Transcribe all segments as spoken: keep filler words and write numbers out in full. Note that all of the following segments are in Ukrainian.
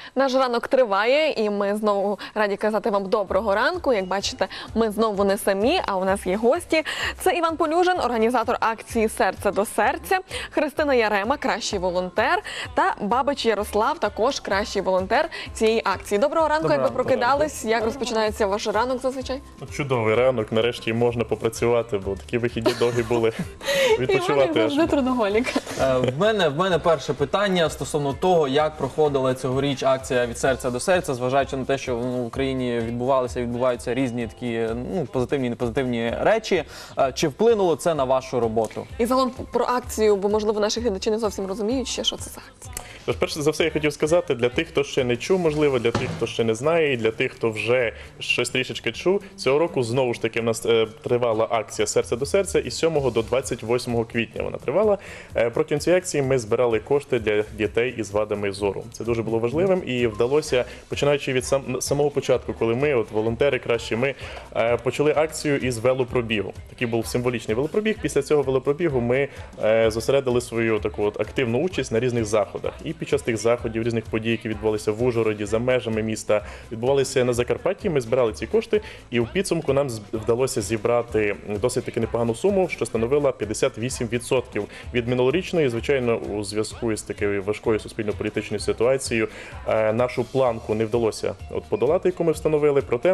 Наш ранок триває, і ми знову раді казати вам доброго ранку. Як бачите, ми знову не самі, а у нас є гості. Це Іван Полюжин, організатор акції «Серце до серця», Христина Ярема, кращий волонтер, та Бабич Ярослав, також кращий волонтер цієї акції. Доброго ранку, Доброго як ви прокидались? Як розпочинається ваш ранок зазвичай? Чудовий ранок, нарешті можна попрацювати, бо такі вихідні довгі були. Відпочивати Іван аж. завжди трудоголік. Е, В мене, в мене перше питання стосовно того, як проходила цьогоріч акція «Від серця до серця», зважаючи на те, що ну, в Україні відбувалися і відбуваються різні такі ну, позитивні і непозитивні речі. Е, Чи вплинуло це на вашу роботу? І загалом про акцію, бо, можливо, наші глядачі не зовсім розуміють ще, що це за акція. Тож, перше за все, я хотів сказати, для тих, хто ще не чув, можливо, для тих, хто ще не знає, і для тих, хто вже щось трішечки чув, цього року знову ж таки в нас е, тривала акція «Серце до серця», і з сьомого до двадцять восьмого квітня вона тривала. Е, протягом цієї акції ми збирали кошти для дітей із вадами зору. Це дуже було важливим і вдалося, починаючи від сам, самого початку, коли ми, от волонтери кращі, ми е, почали акцію із велопробігу. Такий був символічний велопробіг. Після цього велопробігу ми е, зосередили свою таку от активну участь на різних заходах. І під час тих заходів, різних подій, які відбувалися в Ужгороді, за межами міста, відбувалися на Закарпатті, ми збирали ці кошти, і у підсумку нам вдалося зібрати досить таки непогану суму, що становила п'ятдесят вісім відсотків від минулорічної. Звичайно, у зв'язку із такою важкою суспільно-політичною ситуацією нашу планку не вдалося от подолати, яку ми встановили, проте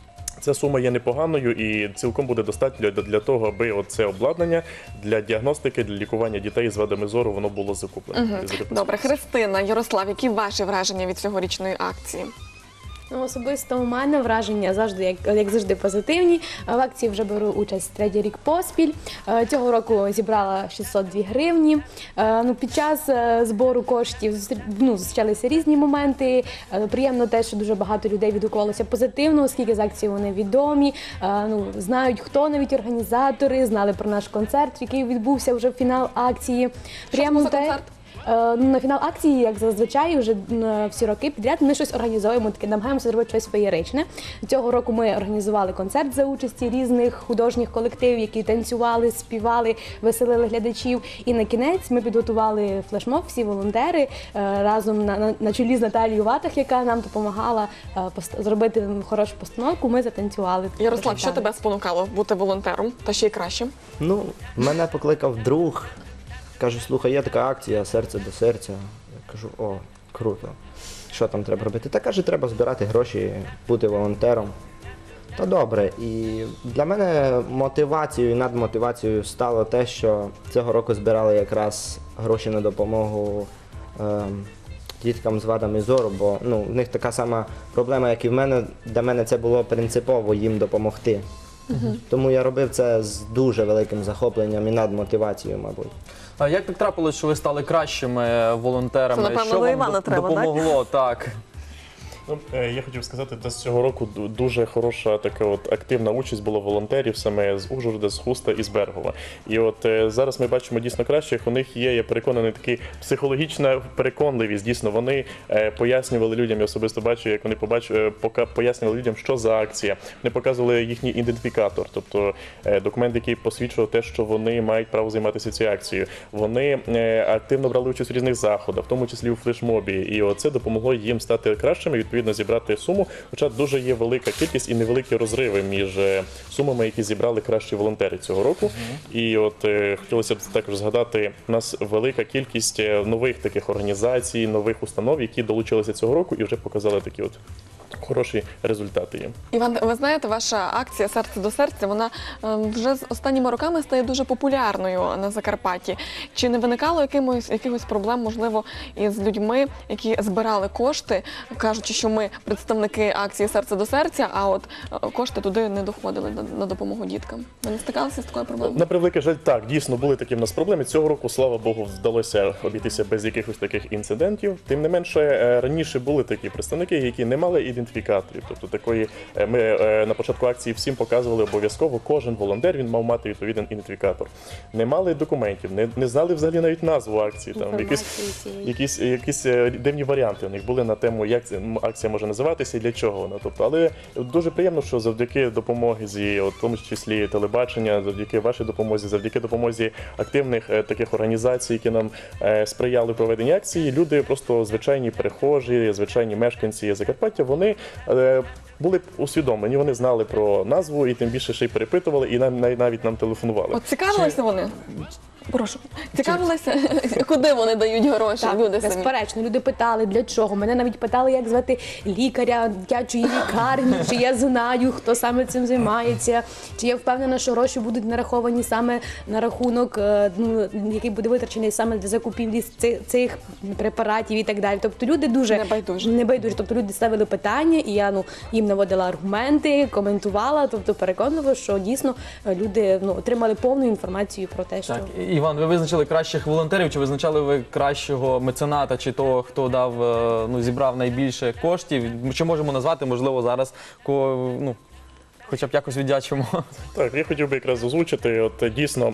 ця сума є непоганою і цілком буде достатньо для, для того, аби це обладнання для діагностики, для лікування дітей з вадами зору, воно було закуплено. Угу. Добре, Христина, Ярослав, які ваші враження від цьогорічної акції? Ну, особисто у мене враження завжди, як, як завжди, позитивні. В акції вже беру участь третій рік поспіль. Е, Цього року зібрала шістсот дві гривні. Е, Ну, під час е, збору коштів зустрі- ну, зустрічалися різні моменти. Е, Приємно те, що дуже багато людей відгукувалося позитивно, оскільки з акції вони відомі. Е, Ну, знають, хто навіть організатори, знали про наш концерт, який відбувся вже в фінал акції. Що це за концерт? Е, ну, на фінал акції, як зазвичай, вже е, всі роки підряд ми щось організовуємо, таке намагаємося зробити щось феєричне. Цього року ми організували концерт за участі різних художніх колективів, які танцювали, співали, веселили глядачів. І на кінець ми підготували флешмоб, всі волонтери, е, разом на, на, на чолі з Наталією Ватах, яка нам допомагала е, пост- зробити хорошу постановку, ми затанцювали. Ярослав, що тебе спонукало бути волонтером, та ще й кращим? Ну, мене покликав друг. Кажу, слухай, є така акція «Серце до серця». Я кажу, о, круто. Що там треба робити? Та каже, треба збирати гроші, бути волонтером. Та добре. І для мене мотивацією і надмотивацією стало те, що цього року збирали якраз гроші на допомогу ем, діткам з вадами зору, бо ну, в них така сама проблема, як і в мене. Для мене це було принципово їм допомогти. Угу. Тому я робив це з дуже великим захопленням і надмотивацією, мабуть. А як так трапилось, що ви стали кращими волонтерами? Це, напевно, Що до вам Івана до- треба, так? допомогло? Так. Ну, е, я хотів сказати, що з цього року ду- дуже хороша така от активна участь була волонтерів саме з Ужгорода, з Хуста і з Бергова. І от е, зараз ми бачимо дійсно кращих. У них є, я переконаний, така психологічна переконливість. Дійсно, вони е, пояснювали людям, я особисто бачу, як вони побачили, пока пояснювали людям, що за акція. Вони показували їхній ідентифікатор, тобто е, документ, який посвідчував те, що вони мають право займатися цією акцією. Вони е, активно брали участь у різних заходах, в тому числі у флешмобі. І оце допомогло їм стати кращими, відповідно зібрати суму, хоча дуже є велика кількість і невеликі розриви між е, сумами, які зібрали кращі волонтери цього року. Mm-hmm. І от е, хотілося б також згадати, у нас велика кількість е, нових таких організацій, нових установ, які долучилися цього року і вже показали такі от хороші результати є. Іван, ви знаєте, ваша акція «Серце до серця», вона е, вже з останніми роками стає дуже популярною на Закарпатті. Чи не виникало якимось, якихось проблем, можливо, із людьми, які збирали кошти, кажучи, що ми представники акції «Серце до серця», а от е, кошти туди не доходили на, на допомогу діткам? Ви не стикалися з такою проблемою? На превеликий жаль, так, дійсно були такі в нас проблеми. Цього року, слава Богу, вдалося обійтися без якихось таких інцидентів. Тим не менше, е, раніше були такі представники, які не мали ідентифікації, ідентифікаторів. Тобто такої е, ми е, на початку акції всім показували обов'язково, кожен волонтер він мав мати відповідний ідентифікатор. Не мали документів, не, не знали взагалі навіть назву акції. Там якісь, Інформації цієї. якісь, якісь е, дивні варіанти у них були на тему, як ця акція може називатися і для чого вона. Тобто, але дуже приємно, що завдяки допомоги зі, от, в тому числі телебачення, завдяки вашій допомозі, завдяки допомозі активних е, таких організацій, які нам е, сприяли в проведенні акції, люди просто звичайні перехожі, звичайні мешканці Закарпаття, вони е, були усвідомлені, вони знали про назву і тим більше ще й перепитували, і нам нав- навіть нам телефонували. От цікавилися вони? Прошу. Цікавилися, куди вони дають гроші, Так, люди самі? безперечно, люди питали, для чого. Мене навіть питали, як звати лікаря дитячої лікарні, чи я знаю, хто саме цим займається, чи я впевнена, що гроші будуть нараховані саме на рахунок, е, ну, який буде витрачений саме для закупівлі цих, цих препаратів і так далі. Тобто люди дуже Небайдужі. небайдужі. Тобто люди ставили питання, і я ну їм наводила аргументи, коментувала, тобто переконувала, що дійсно е, люди ну отримали повну інформацію про те, що Так, Іван, ви визначили кращих волонтерів, чи визначали ви кращого мецената, чи того, хто дав, е, ну, зібрав найбільше коштів? Чи можемо назвати, можливо, зараз кого, ну, хоча б якось віддячимо? Так, я хотів би якраз озвучити, от е, дійсно,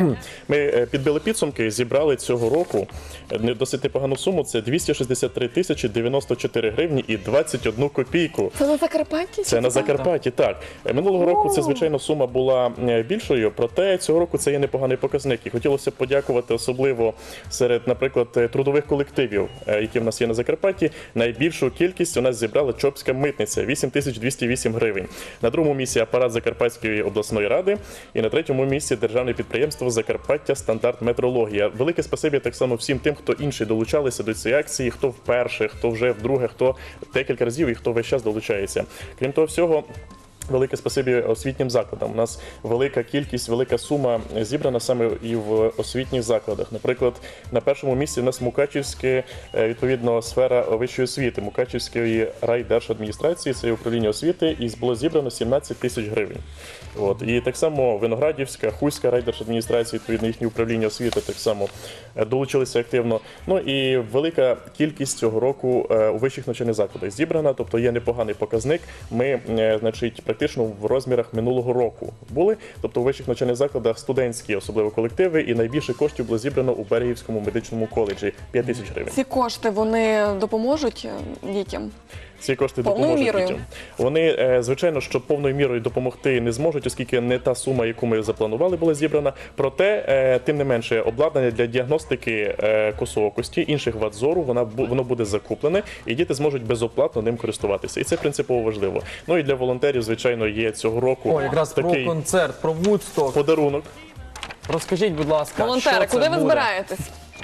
ми е, підбили підсумки, зібрали цього року е, не- досить непогану суму, це двісті шістдесят три тисячі дев'яносто чотири гривні і двадцять одну копійку. Це на Закарпатті? Це на Закарпатті, так. Е, Минулого року це, звичайно, сума була е, більшою, проте цього року це є непоганий показник. І хотілося б подякувати особливо серед, наприклад, е, трудових колективів, е, які в нас є на Закарпатті. Найбільшу кількість у нас зібрала Чопська митниця – вісім тисяч двісті вісім гривень. На другому місці апарат Закарпатської обласної ради і на третьому місці державне підприємство Закарпаття стандарт метрологія. Велике спасибі так само всім тим, хто інші долучалися до цієї акції, хто вперше, хто вже вдруге, хто декілька разів і хто весь час долучається. Крім того всього, велике спасибі освітнім закладам. У нас велика кількість, велика сума зібрана саме і в освітніх закладах. Наприклад, на першому місці у нас Мукачівське, е, відповідно, сфера вищої освіти, Мукачівської райдержадміністрації, це є управління освіти, і було зібрано сімнадцять тисяч гривень. От. І так само Виноградівська, Хуська райдержадміністрація, відповідно, їхнє управління освіти так само е, долучилися активно. Ну і велика кількість цього року е, у вищих навчальних закладах зібрана, тобто є непоганий показник. Ми, е, значить, практично в розмірах минулого року були, тобто у вищих навчальних закладах студентські, особливо колективи, і найбільше коштів було зібрано у Берегівському медичному коледжі – п'ять тисяч гривень. Ці кошти, вони допоможуть е, дітям? Ці кошти Повною допоможуть мірою? дітям. Вони, е, звичайно, що повною мірою допомогти не зможуть, оскільки не та сума, яку ми запланували, була зібрана. Проте, е, тим не менше, обладнання для діагностики е, косоокості, інших вад зору, вона, бу- воно буде закуплене, і діти зможуть безоплатно ним користуватися. І це принципово важливо. Ну і для волонтерів, звичайно, є цього року О, якраз такий про концерт, про Вудсток. подарунок. Розкажіть, будь ласка, Волонтери, що це куди ви буде? збираєтесь?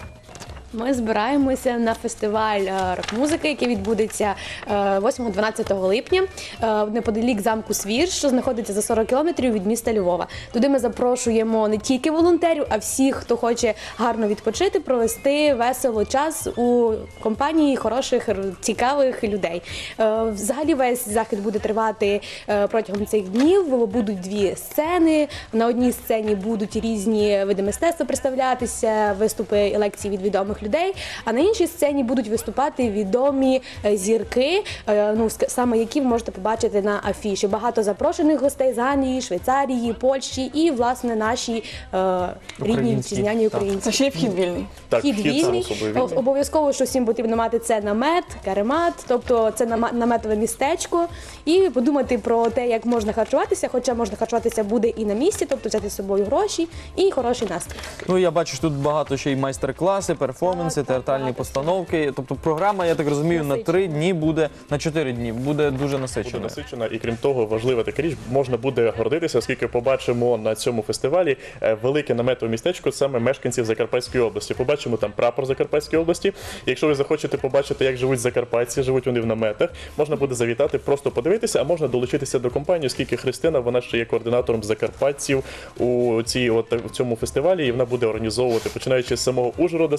Ми збираємося на фестиваль е, рок-музики, який відбудеться е, восьмого-дванадцятого липня е, неподалік замку Свір, що знаходиться за сорок кілометрів від міста Львова. Туди ми запрошуємо не тільки волонтерів, а всіх, хто хоче гарно відпочити, провести весело час у компанії хороших, р- цікавих людей. Е, Взагалі весь захід буде тривати е, протягом цих днів. Будуть дві сцени. На одній сцені будуть різні види мистецтва представлятися, виступи і лекції від відомих людей, а на іншій сцені будуть виступати відомі е, зірки, е, ну ск- саме які ви можете побачити на афіші. Багато запрошених гостей з Англії, Швейцарії, Польщі і власне наші е, рідні Українські, вітчизняні так. українці. Це ще й вхід вільний. Так, Вхід вхід вільний. само собою вільний. О- Обов'язково, що всім потрібно мати, це намет, каремат, тобто це нама- наметове містечко, і подумати про те, як можна харчуватися, хоча можна харчуватися буде і на місці, тобто взяти з собою гроші і хороший настрій. Ну, я бачу, що тут багато ще й майстер-класи, перформанси, Так, так, театральні багато постановки. Тобто програма, я так розумію, на три дні буде, на чотири дні буде дуже Буде насичена. насичена, і крім того, важлива така річ, можна буде гордитися, оскільки побачимо на цьому фестивалі е, велике наметове містечко саме мешканців Закарпатської області. Побачимо там прапор Закарпатської області. Якщо ви захочете побачити, як живуть закарпатці, живуть вони в наметах, можна буде завітати, просто подивитися, а можна долучитися до компанії, оскільки Христина, вона ще є координатором закарпатців у цій от в цьому фестивалі, і вона буде організовувати, починаючи з самого Ужгорода, з центру,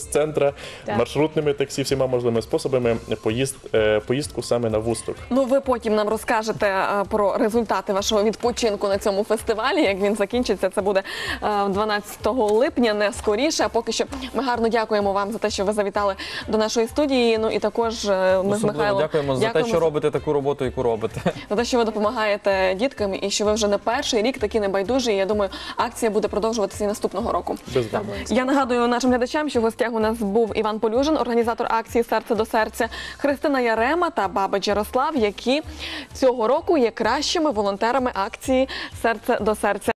повітря, Так. маршрутними таксі, всіма можливими способами поїзд, е, поїздку саме на Вусток. Ну, ви потім нам розкажете е, про результати вашого відпочинку на цьому фестивалі. Як він закінчиться, це буде е, дванадцятого липня, не скоріше. А поки що ми гарно дякуємо вам за те, що ви завітали до нашої студії. Ну і також е, ми з Особливо Михайлом дякуємо за те, що робите таку роботу, яку робите. за те, що ви допомагаєте діткам і що ви вже не перший рік такі небайдужі. І я думаю, акція буде продовжуватися і наступного року. Без вам. Я нагадую нашим глядачам, що в гостях у нас був Іван Полюжин, організатор акції «Серце до серця», Христина Ярема та Бабич Ярослав, які цього року є кращими волонтерами акції «Серце до серця».